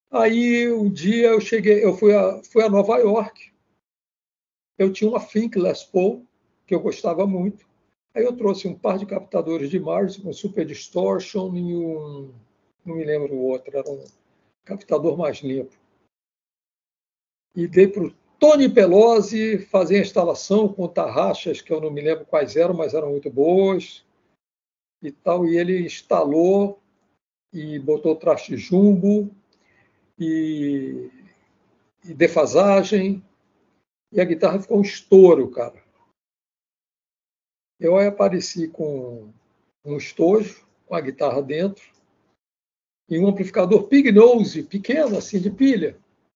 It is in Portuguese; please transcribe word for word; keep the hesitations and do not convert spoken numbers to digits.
Aí um dia eu cheguei, eu fui a, fui a Nova York, eu tinha uma Fink Les Paul, que eu gostava muito. Aí eu trouxe um par de captadores de Marshall, um Super Distortion e um, não me lembro o outro, era um captador mais limpo. E dei para o Tony Pelosi fazer a instalação com tarraxas, que eu não me lembro quais eram, mas eram muito boas. E tal, e ele instalou e botou traste jumbo e, e defasagem, e a guitarra ficou um estouro, cara. Eu aí apareci com um estojo, com a guitarra dentro, e um amplificador Pig Nose, pequeno, assim, de pilha.